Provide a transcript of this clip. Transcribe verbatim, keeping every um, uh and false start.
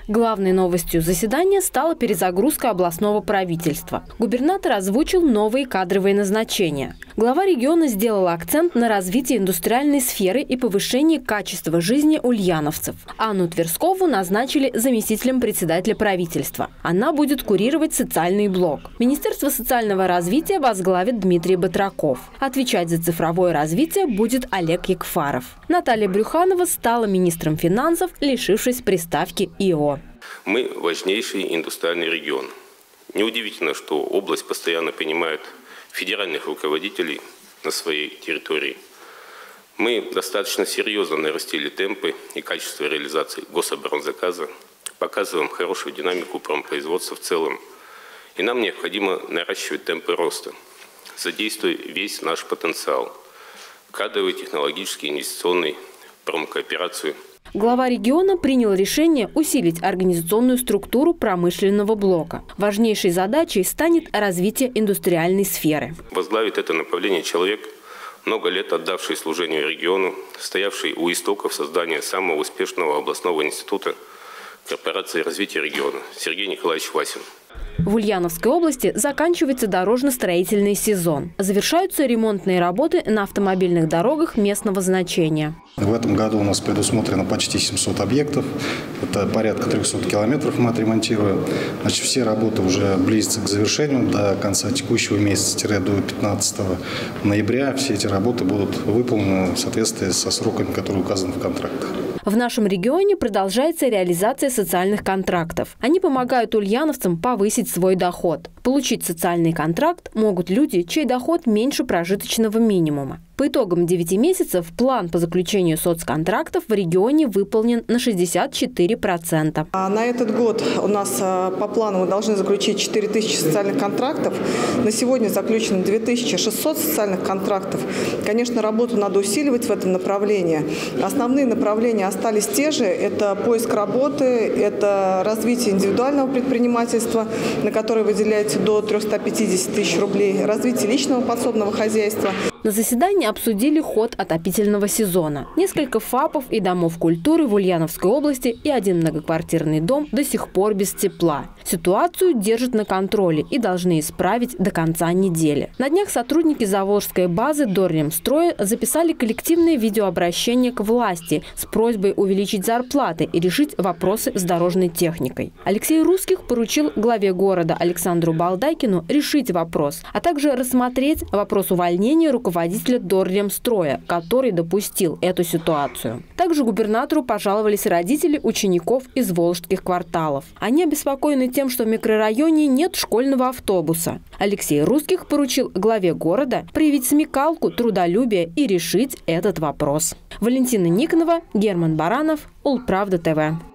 Главной новостью заседания стала перезагрузка областного правительства. Губернатор озвучил новые кадровые назначения. Глава региона сделал акцент на развитии индустриальной сферы и повышении качества жизни ульяновцев. Анну Тверскову назначили заместителем председателя правительства. Она будет курировать социальный блок. Министерство социального развития возглавит Дмитрий Батраков. Отвечать за цифровое развитие будет Олег Якфаров. Наталья Брюханова стала министром финансов, лишившись приставки ИО. Мы важнейший индустриальный регион. Неудивительно, что область постоянно принимает федеральных руководителей на своей территории. Мы достаточно серьезно нарастили темпы и качество реализации гособоронзаказа, показываем хорошую динамику промпроизводства в целом. И нам необходимо наращивать темпы роста, задействуя весь наш потенциал – кадровый, технологический, инвестиционный, промкооперацию. Глава региона принял решение усилить организационную структуру промышленного блока. Важнейшей задачей станет развитие индустриальной сферы. Возглавит это направление человек, много лет отдавший служению региону, стоявший у истоков создания самого успешного областного института корпорации развития региона Сергей Николаевич Васин. В Ульяновской области заканчивается дорожно-строительный сезон. Завершаются ремонтные работы на автомобильных дорогах местного значения. В этом году у нас предусмотрено почти семьсот объектов. Это порядка трехсот километров мы отремонтируем. Значит, все работы уже близятся к завершению. До конца текущего месяца, до пятнадцатого ноября, все эти работы будут выполнены в соответствии со сроками, которые указаны в контрактах. В нашем регионе продолжается реализация социальных контрактов. Они помогают ульяновцам повысить свой доход. Получить социальный контракт могут люди, чей доход меньше прожиточного минимума. По итогам девяти месяцев план по заключению соцконтрактов в регионе выполнен на шестьдесят четыре процента. На этот год у нас по плану мы должны заключить четыре тысячи социальных контрактов. На сегодня заключено две тысячи шестьсот социальных контрактов. Конечно, работу надо усиливать в этом направлении. Основные направления остались те же. Это поиск работы, это развитие индивидуального предпринимательства, на которое выделяется до трёхсот пятидесяти тысяч рублей, развитие личного подсобного хозяйства. На заседании обсудили ход отопительного сезона. Несколько ФАПов и домов культуры в Ульяновской области и один многоквартирный дом до сих пор без тепла. Ситуацию держат на контроле и должны исправить до конца недели. На днях сотрудники Заволжской базы Дорремстроя записали коллективное видеообращение к власти с просьбой увеличить зарплаты и решить вопросы с дорожной техникой. Алексей Русских поручил главе города Александру Балдайкину решить вопрос, а также рассмотреть вопрос увольнения руководителя Дорремстроя, который допустил эту ситуацию. Также губернатору пожаловались родители учеников из волжских кварталов. Они обеспокоены тем, что в микрорайоне нет школьного автобуса. Алексей Русских поручил главе города проявить смекалку, трудолюбие и решить этот вопрос. Валентина Никонова, Герман Баранов, Улправда ТВ.